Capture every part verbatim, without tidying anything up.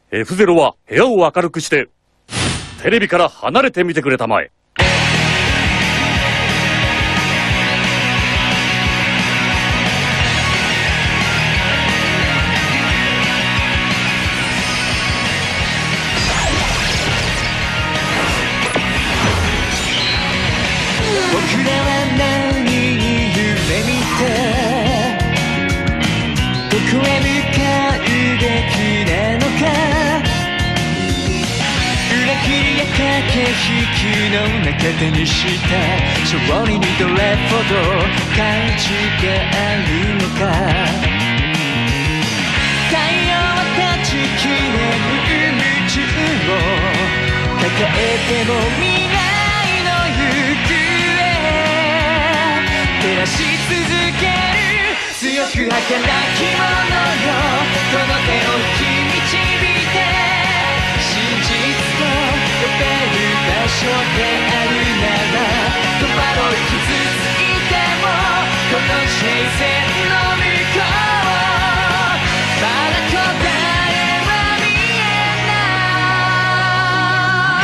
エフゼロ は部屋を明るくしてテレビから離れてみてくれたまえ。 僕らは何に夢見てどこへ向かうべきなのか、裏切りや駆け引きの中手にした勝利にどれほど価値があるのか、太陽は断ち切れる宇宙を抱えても未来の行方照らし続ける強く儚きものよ、この手を引き導いて真実と呼べる場所であるなら、戸惑い傷ついてもこの視線の向こうまだ答えは見えない。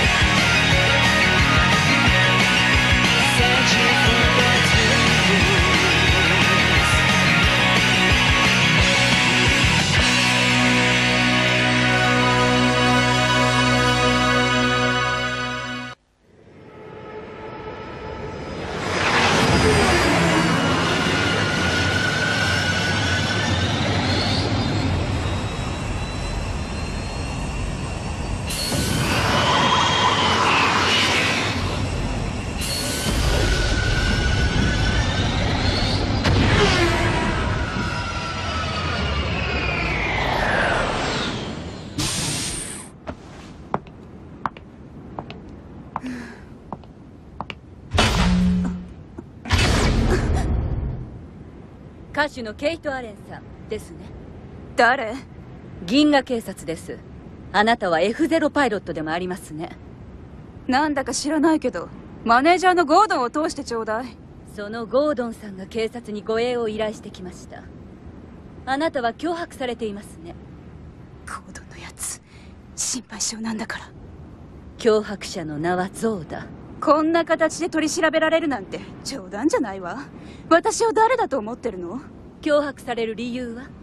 歌手のケイト・アレンさんですね。 誰？ 銀河警察です。あなたは エフゼロ パイロットでもありますね。 なんだか知らないけどマネージャーのゴードンを通してちょうだい。 そのゴードンさんが警察に護衛を依頼してきました。あなたは脅迫されていますね。 ゴードンのやつ心配性なんだから。 脅迫者の名はゾウだ。 こんな形で取り調べられるなんて冗談じゃないわ。私を誰だと思ってるの？ 脅迫される理由は？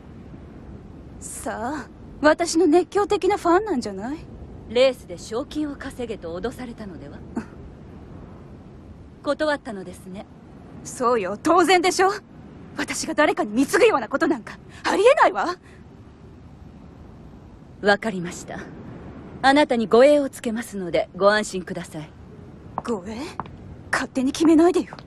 さあ、私の熱狂的なファンなんじゃない？ レースで賞金を稼げと脅されたのでは？断ったのですね。 そうよ、当然でしょ。私が誰かに貢ぐようなことなんかありえないわ。 わかりました。あなたに護衛をつけますのでご安心ください。 護衛？勝手に決めないでよ。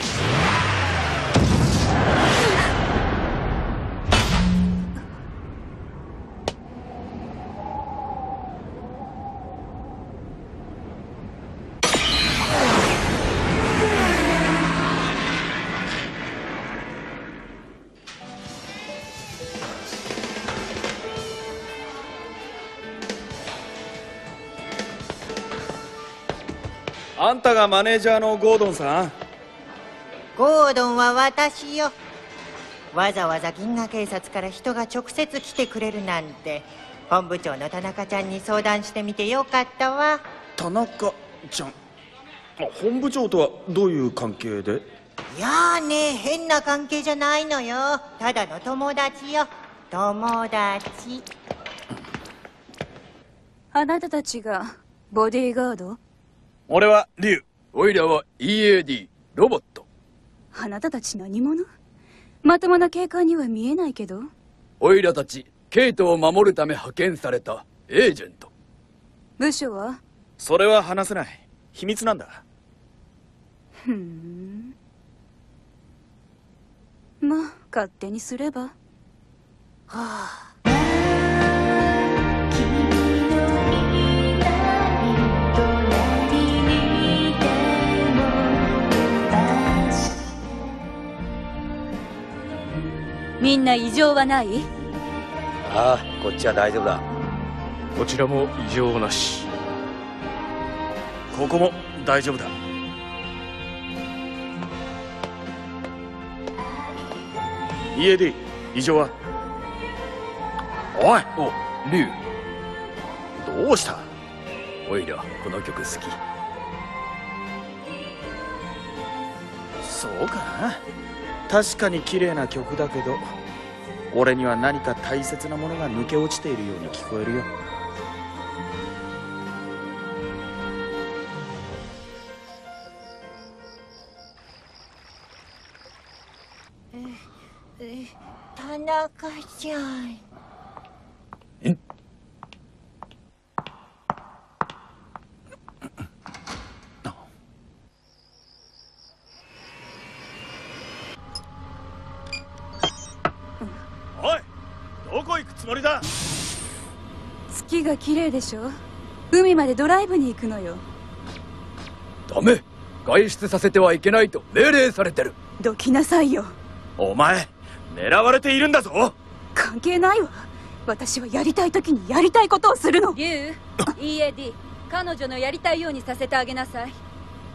あんたがマネージャーのゴードンさん？ ゴードンは私よ。わざわざ銀河警察から人が直接来てくれるなんて、本部長の田中ちゃんに相談してみてよかったわ。 田中ちゃん、本部長とはどういう関係で？ いやーね、変な関係じゃないのよ。ただの友達よ、友達。 あなたたちがボディーガード？ 俺はリュウ。 おいらは イーエーディー ロボット。 あなたたち何者？まともな警官には見えないけど。 おいらたちケイトを守るため派遣されたエージェント。 部署は？ それは話せない。秘密なんだ。 ふーん。まあ勝手にすれば。はあ。 みんな異常はない？ ああ、こっちは大丈夫だ。 こちらも異常なし。 ここも大丈夫だ。イーエーディー 異常は？おい、お竜。 どうした？ おいらこの曲好き。 そうかな。確かに綺麗な曲だけど、俺には何か大切なものが抜け落ちているように聞こえるよ。 田中ちゃん。 おい、どこ行くつもりだ？ 月が綺麗でしょ。海までドライブに行くのよ。 ダメ。外出させてはいけないと命令されてる。 どきなさいよ。 お前、狙われているんだぞ。 関係ないわ。私はやりたい時にやりたいことをするの。 リュウ イーエーディー 彼女のやりたいようにさせてあげなさい。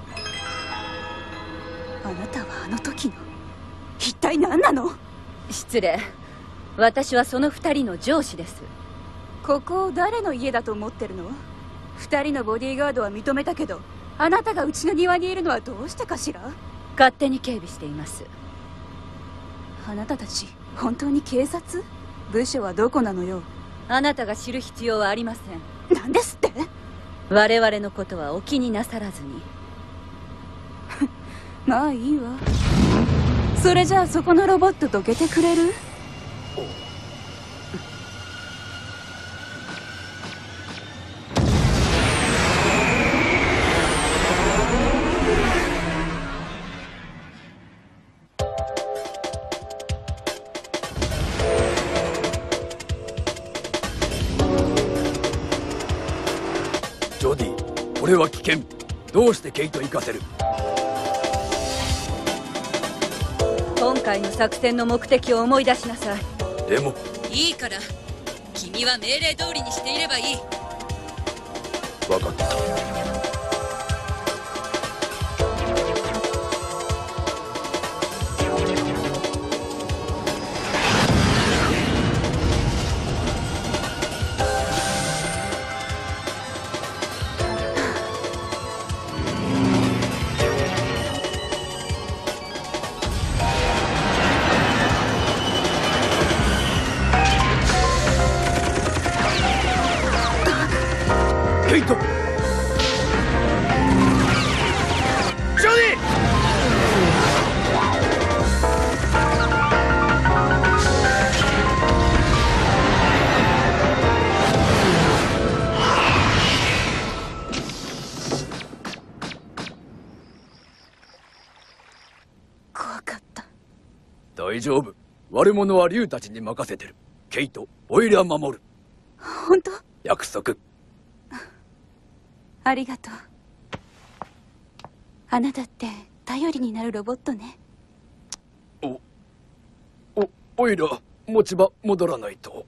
あなたはあの時の一体何なの？ 失礼。私はその二人の上司です。 ここを誰の家だと思ってるの？二人のボディーガードは認めたけど、あなたがうちの庭にいるのはどうしてかしら？ 勝手に警備しています。 あなたたち本当に警察？部署はどこなのよ？ あなたが知る必要はありません。 何ですって？ 我々のことはお気になさらずに。 まあいいわ。それじゃあそこのロボットどけてくれる？ ジョディ、これは危険。どうしてケイト行かせる？ 今回の作戦の目的を思い出しなさい。 でもいいから、君は命令通りにしていればいい。 分かった。ケイト！ ジョディ！ 怖かった。 大丈夫。悪者は竜たちに任せてる。ケイト、オイラ守る。 本当？ 約束。 ありがとう。あなたって頼りになるロボットね。 お、お、オイラ、持ち場戻らないと。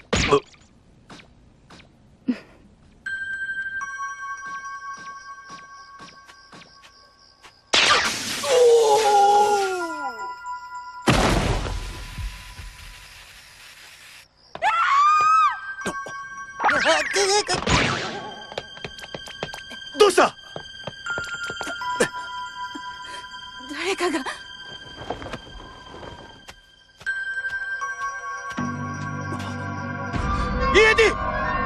どうした？ 誰かが。 イーエーディ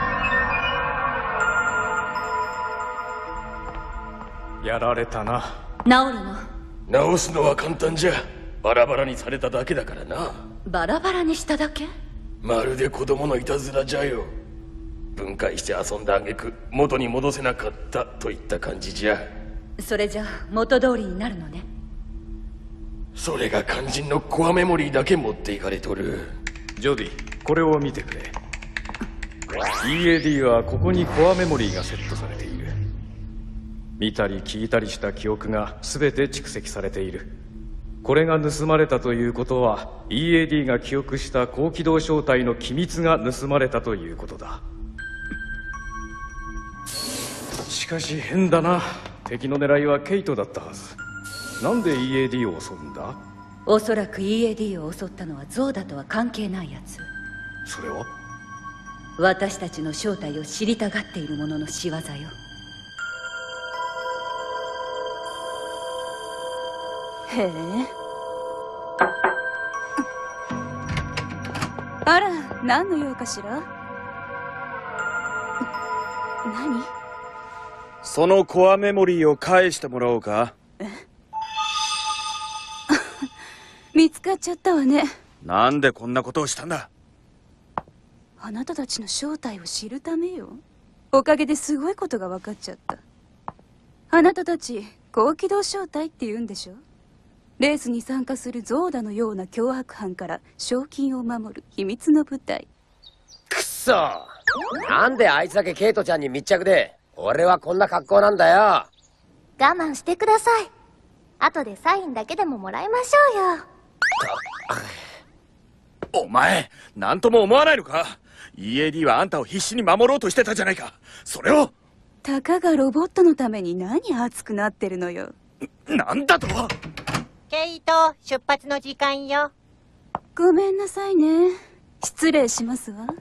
ー！やられたな。 治るの？ 直すのは簡単じゃ。バラバラにされただけだからな。 バラバラにしただけ？ まるで子供のいたずらじゃよ。分解して遊んだ挙句元に戻せなかったといった感じじゃ。 それじゃ元通りになるのね。 それが肝心のコアメモリーだけ持っていかれとる。 ジョディ、これを見てくれ。 イーエーディー はここにコアメモリーがセットされている。見たり聞いたりした記憶が全て蓄積されている。これが盗まれたということは イーエーディー が記憶した高機動小隊の機密が盗まれたということだ。しかし変だな。敵の狙いはケイトだったはず。なんで イーエーディー を襲うんだ？ おそらく イーエーディー を襲ったのはゾウだとは関係ないやつ。 それは？ 私たちの正体を知りたがっている者の仕業よ。 へえ。あら、何の用かしら。何？ そのコアメモリーを返してもらおうか。 え見つかっちゃったわね。 なんでこんなことをしたんだ。 あなたたちの正体を知るためよ。おかげですごいことが分かっちゃった。あなたたち高機動小隊って言うんでしょ。レースに参加するゾーダのような凶悪犯から賞金を守る秘密の部隊。 くっそ、なんであいつだけケイトちゃんに密着で俺はこんな格好なんだよ。 我慢してください。後でサインだけでももらいましょうよ。 お前何とも思わないのか。 イーエーディー はあんたを必死に守ろうとしてたじゃないか。それを。 たかがロボットのために何熱くなってるのよ。 なんだと。 ケイト、出発の時間よ。 ごめんなさいね。失礼しますわ。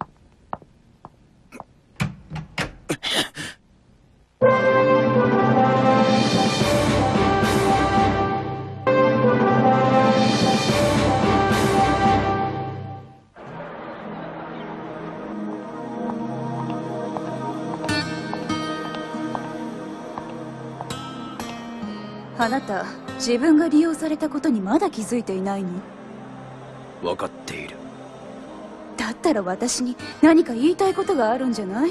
あなた、自分が利用されたことにまだ気づいていないの？ 分かっている。 だったら私に何か言いたいことがあるんじゃない？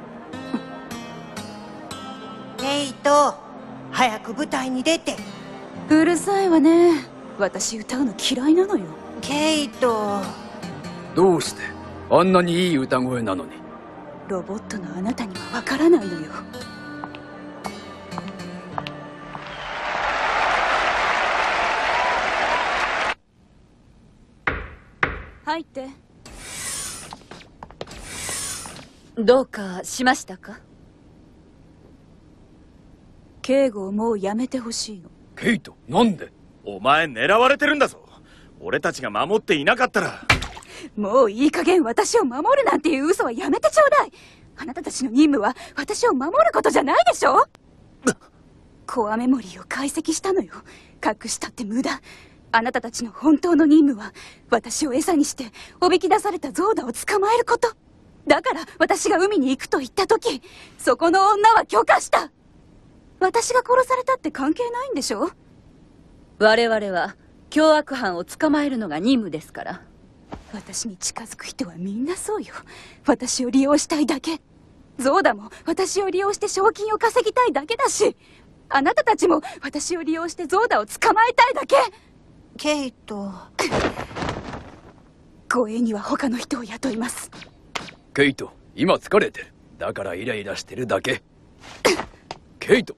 ケイト、早く舞台に出て。 うるさいわね。私歌うの嫌いなのよ。 ケイト。 どうしてあんなにいい歌声なのに。 ロボットのあなたにはわからないのよ。入って。 どうかしましたか？ 警護をもうやめてほしいの。 ケイト、なんで？ お前狙われてるんだぞ。俺たちが守っていなかったら。 もういい加減私を守るなんていう嘘はやめてちょうだい。あなたたちの任務は私を守ることじゃないでしょ。コアメモリーを解析したのよ。隠したって無駄。あなたたちの本当の任務は私を餌にしておびき出されたゾーダを捕まえること。だから私が海に行くと言った時、そこの女は許可した。私が殺されたって関係ないんでしょ。 我々は凶悪犯を捕まえるのが任務ですから。 私に近づく人はみんなそうよ。私を利用したいだけ。ゾーダも私を利用して賞金を稼ぎたいだけだし、あなたたちも私を利用してゾーダを捕まえたいだけ。 ケイト。 護衛には他の人を雇います。 ケイト、今疲れてる。だからイライラしてるだけ。ケイト。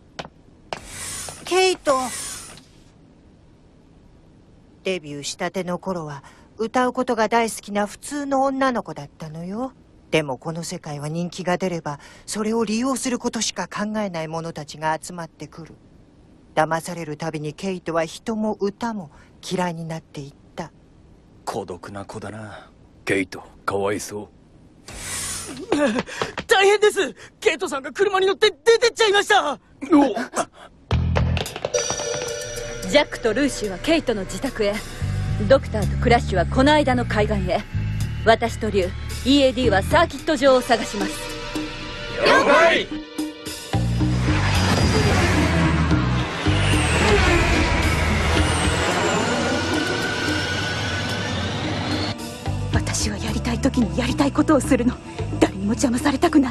ケイト。デビューしたての頃は歌うことが大好きな普通の女の子だったのよ。でもこの世界は人気が出ればそれを利用することしか考えない者たちが集まってくる。騙されるたびにケイトは人も歌も嫌いになっていった。 孤独な子だな。 ケイト、かわいそう。 大変です。ケイトさんが車に乗って出てっちゃいました。 ジャックとルーシーはケイトの自宅へ、ドクターとクラッシュはこの間の海岸へ、私とリュウ イーエーディー はサーキット場を探します。 了解。 私はやりたい時にやりたいことをするの。誰にも邪魔されたくない。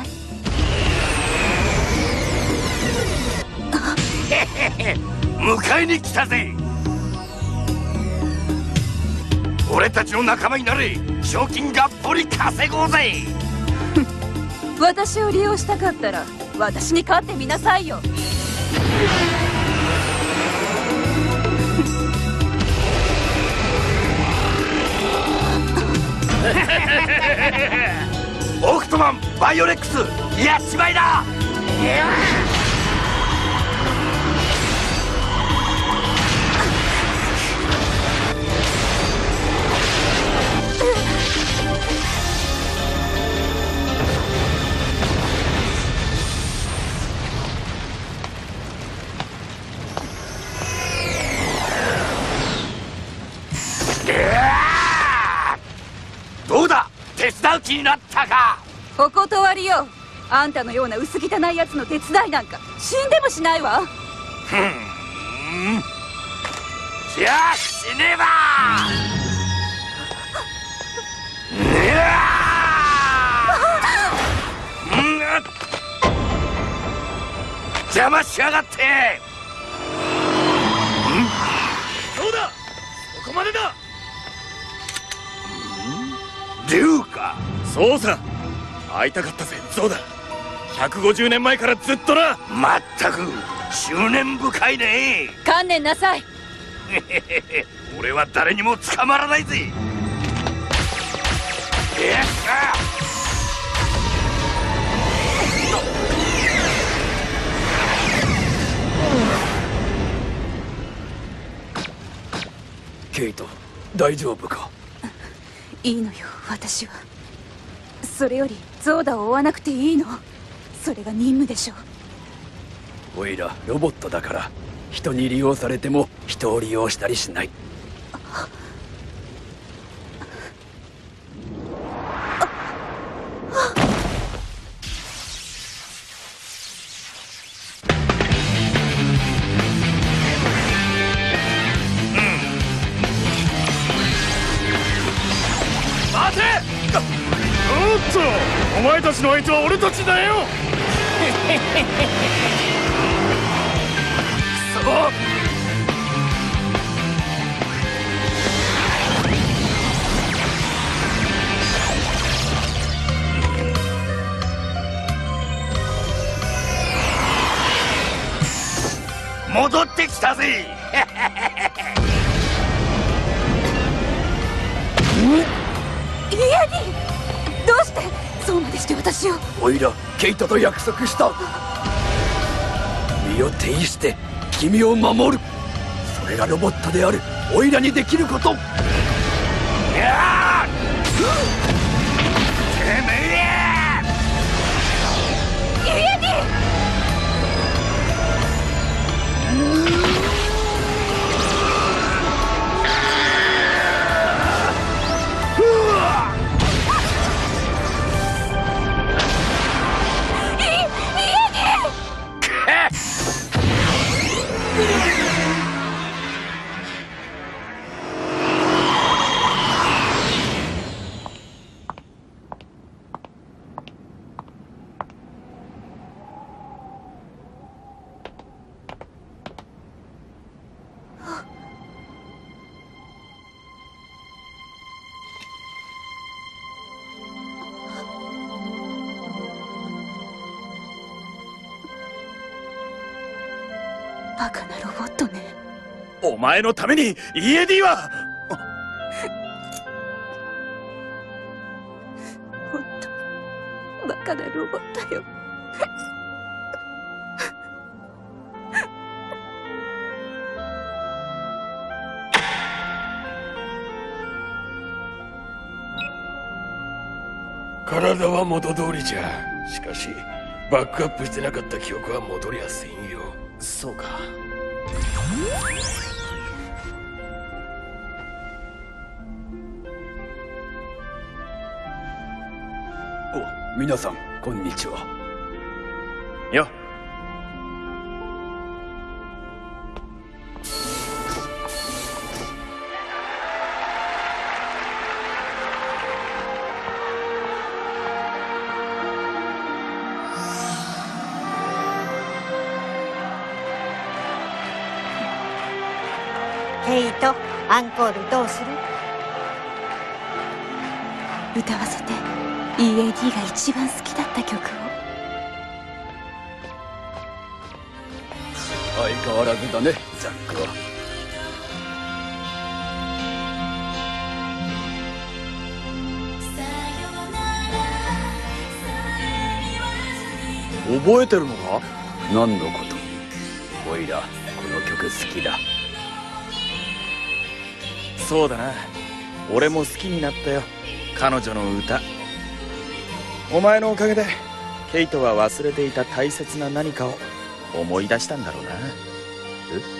迎えに来たぜ。俺たちの仲間になれ。賞金がっぽり稼ごうぜ。 私を利用したかったら私に勝ってみなさいよ。 オクトマンバイオレックス、やっちまいだ。 う気になったか。 お断りよ。あんたのような薄汚いやつの手伝いなんか死んでもしないわ。 ふん、じゃあ死ねば。邪魔しやがって。 そうだ、そこまでだ。 竜か。 そうさ、会いたかったぜゾウだ。ひゃくごじゅうねんまえからずっとな。 まったく執念深いね。 観念なさい。 俺は誰にも捕まらないぜ。よっしゃ。 ケイト、大丈夫か。 いいのよ、私は。それよりゾーダを追わなくていいの。それが任務でしょ。 おいらロボットだから人に利用されても人を利用したりしない。 待て！おっと、お前たちの相手は俺たちだよ。くそ！ 戻ってきたぜ。 イエディ、どうしてそうまでして私を。 おいらケイトと約束した。身を挺して君を守る。それがロボットであるおいらにできること。 いやー！てめえ！ イエディ！バカなロボットね。 お前のために イーエーディー は。 ほんとバカなロボットよ。 体は元通りじゃ。しかしバックアップしてなかった記憶は戻りゃせんよ。 そうか。 お、皆さんこんにちは。 よ。 ケイト、アンコールどうする？ 歌わせて。 イーエーディー が一番好きだった曲を。 相変わらずだねザックは。 覚えてるのか？ 何のこと？おいらこの曲好きだ。 そうだな、俺も好きになったよ、彼女の歌。お前のおかげでケイトは忘れていた大切な何かを思い出したんだろうな。え？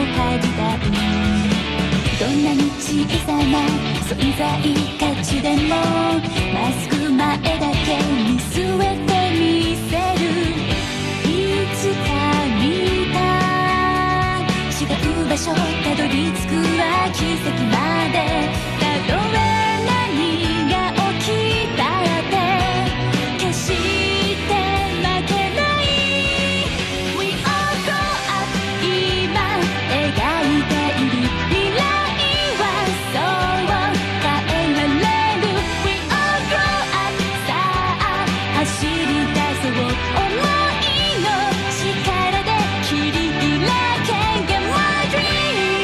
借りたい。どんなに小さな存在価値でもまっすぐ前だけ見据えてみせる。いつか見た違う場所たどり着くは奇跡まで。たとえ何が起きたって決して負けない。 We all go up 今描いている未来はそう変えられる。 We all grow up さあ走り出そう想いの力で切り開け Get my dream。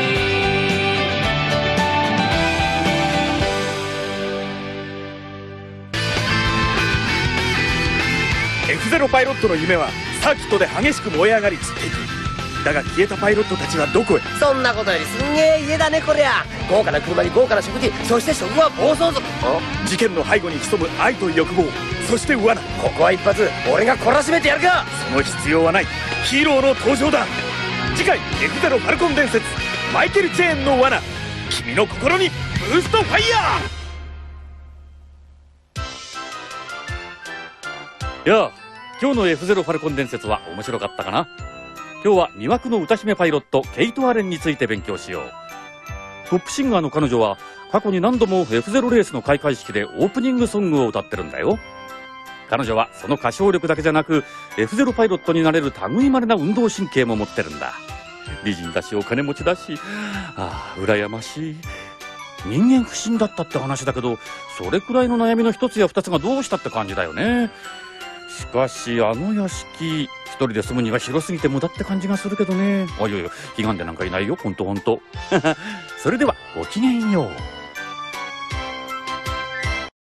エフゼロ パイロットの夢はサーキットで激しく燃え上がり散っていく。だが消えたパイロットたちはどこへ。 そんなことよりすんげえ家だねこりゃ。豪華な車に豪華な食事、そして職は暴走族。 事件の背後に潜む愛と欲望、そして罠。 ここは一発俺が懲らしめてやるか。 その必要はない。ヒーローの登場だ。次回 エフゼロ ファルコン伝説、マイケル・チェーンの罠。君の心にブーストファイヤー。やあ、今日の エフゼロ ファルコン伝説は面白かったかな。今日は魅惑の歌姫パイロットケイト・アレンについて勉強しよう。トップシンガーの彼女は過去に何度も エフゼロ レースの開会式でオープニングソングを歌ってるんだよ。彼女はその歌唱力だけじゃなく エフゼロ パイロットになれる類いまれな運動神経も持ってるんだ。美人だしお金持ちだし、ああ羨ましい。人間不信だったって話だけど、それくらいの悩みの一つや二つがどうしたって感じだよね。しかしあの屋敷一人で住むには広すぎて無駄って感じがするけどね。あ、いやいや、悲願でなんかいないよ、ほんとほんと。それではごきげんよう。